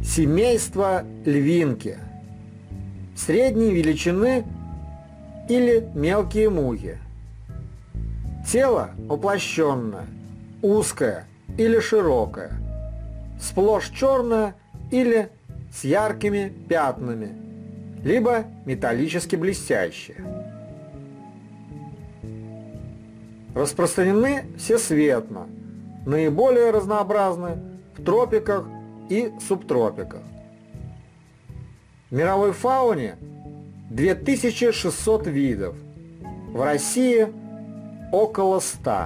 Семейство львинки. Средней величины или мелкие мухи. Тело уплощенное, узкое или широкое, сплошь черное или с яркими пятнами, либо металлически блестящее. Распространены всесветно, наиболее разнообразны в тропиках и субтропиках. В мировой фауне 2600 видов, в России около 100.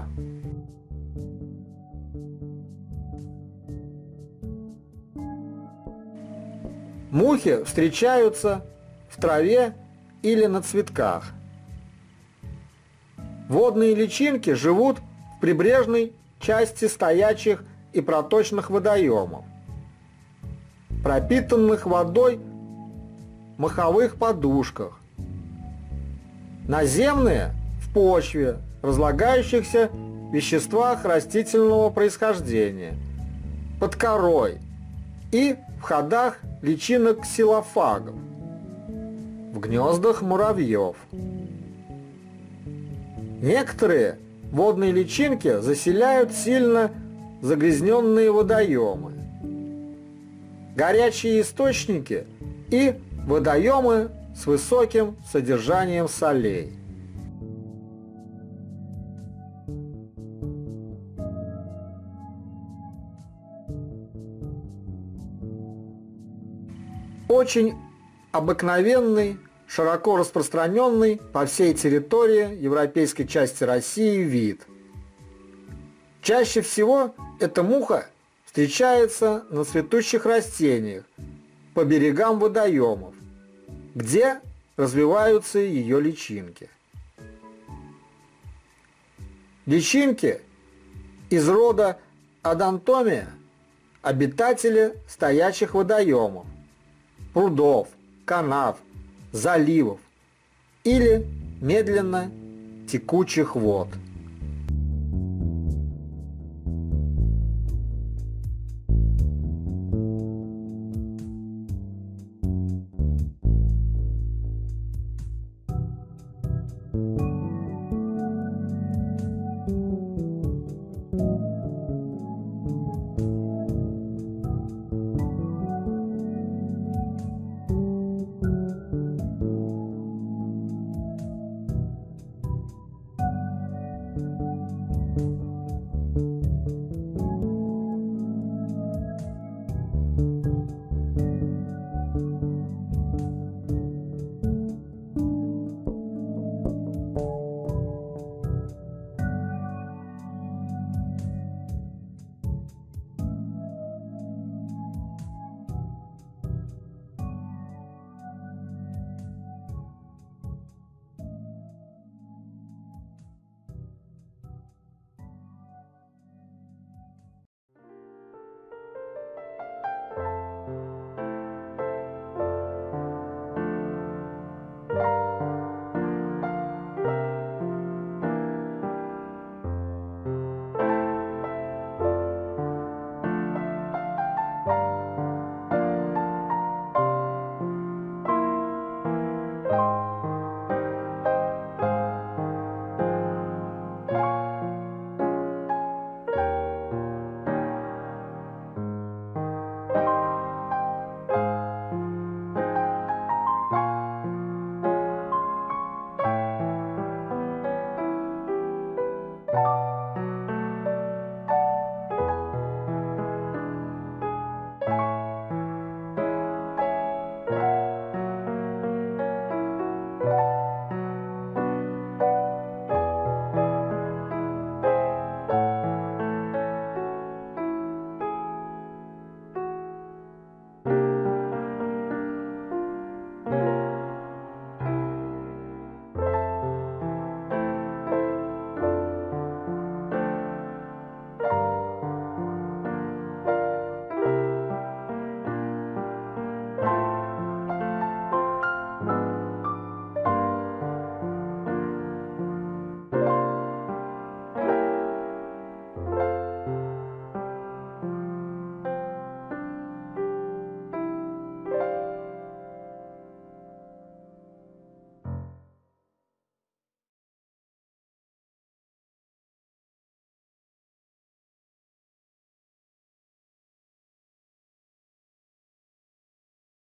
Мухи встречаются в траве или на цветках. Водные личинки живут в прибрежной части стоячих и проточных водоемов, пропитанных водой моховых подушках. Наземные – в почве, разлагающихся веществах растительного происхождения, под корой и в ходах личинок ксилофагов, в гнездах муравьев. Некоторые водные личинки заселяют сильно загрязненные водоемы, горячие источники и водоемы с высоким содержанием солей. Очень обыкновенный, широко распространенный по всей территории европейской части России вид. Чаще всего эта муха встречается на цветущих растениях по берегам водоемов, где развиваются ее личинки. Личинки из рода Одонтомия – обитатели стоячих водоемов, прудов, канав, заливов или медленно текучих вод.